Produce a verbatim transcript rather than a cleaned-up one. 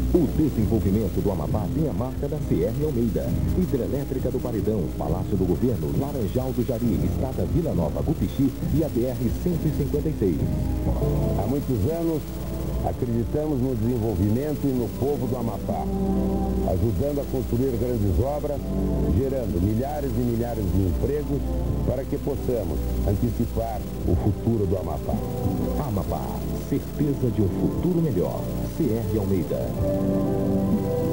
O desenvolvimento do Amapá tem a marca da C R Almeida. Hidrelétrica do Paredão, Palácio do Governo, Laranjal do Jari, Estrada Vila Nova, Gupixi e a B R cento e cinquenta e seis. Há muitos anos, acreditamos no desenvolvimento e no povo do Amapá, ajudando a construir grandes obras, gerando milhares e milhares de empregos para que possamos antecipar o futuro do Amapá. Amapá, certeza de um futuro melhor. C R Almeida.